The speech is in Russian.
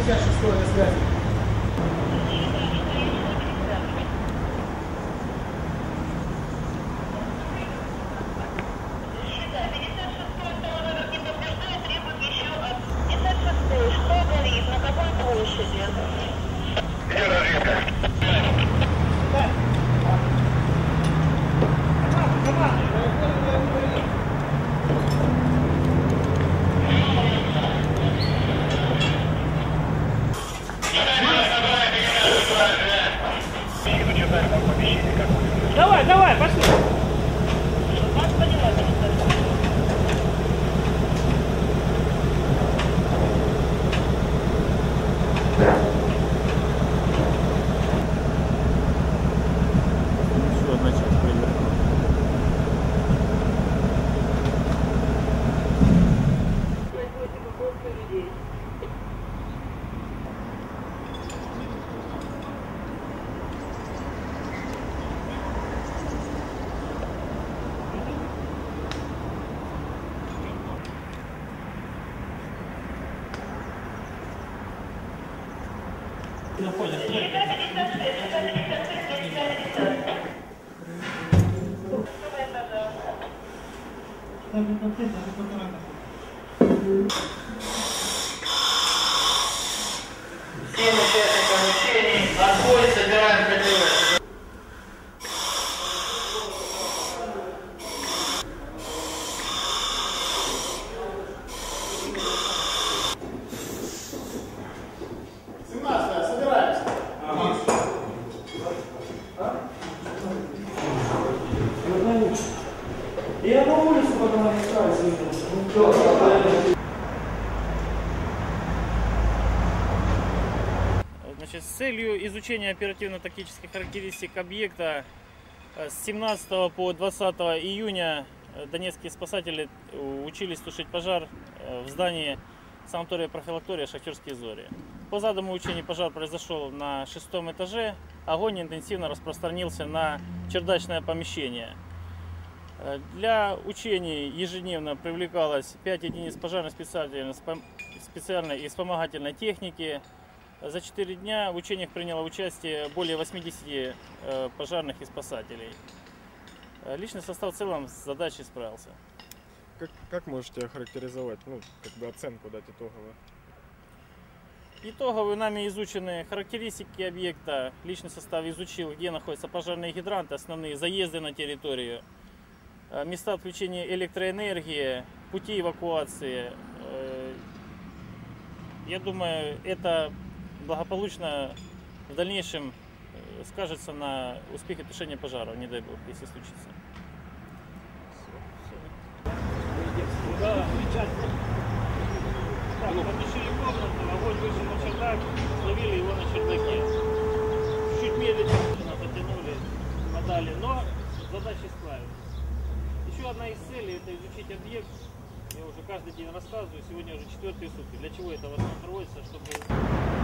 56 на связи. Давай, давай, пошли. Все, значит, приехал. Всем участникам учений отбой, собираем КТВ. Я на улицу потом оставил. Значит, с целью изучения оперативно-тактических характеристик объекта с 17 по 20 июня донецкие спасатели учились тушить пожар в здании санатория-профилактория «Шахтерские зори». По заданному учению пожар произошел на 6-м этаже, огонь интенсивно распространился на чердачное помещение. Для учений ежедневно привлекалось 5 единиц специальной и вспомогательной техники. За 4 дня в учениях приняло участие более 80 пожарных и спасателей. Личный состав в целом с задачей справился. Как можете охарактеризовать, оценку дать итоговую? Итоговые нами изучены характеристики объекта. Личный состав изучил, где находятся пожарные гидранты, основные заезды на территорию, места отключения электроэнергии, пути эвакуации. Я думаю, это благополучно в дальнейшем скажется на успехе тушения пожаров, не дай бог, если случится. Да, так, потушили комнату, огонь вышел на чердак, словили его на чердаке. Чуть медленно потянули, подали, но задача справилась. Еще одна из целей — это изучить объект. Я уже каждый день рассказываю, сегодня уже 4-е сутки. Для чего это в основном проводится? Чтобы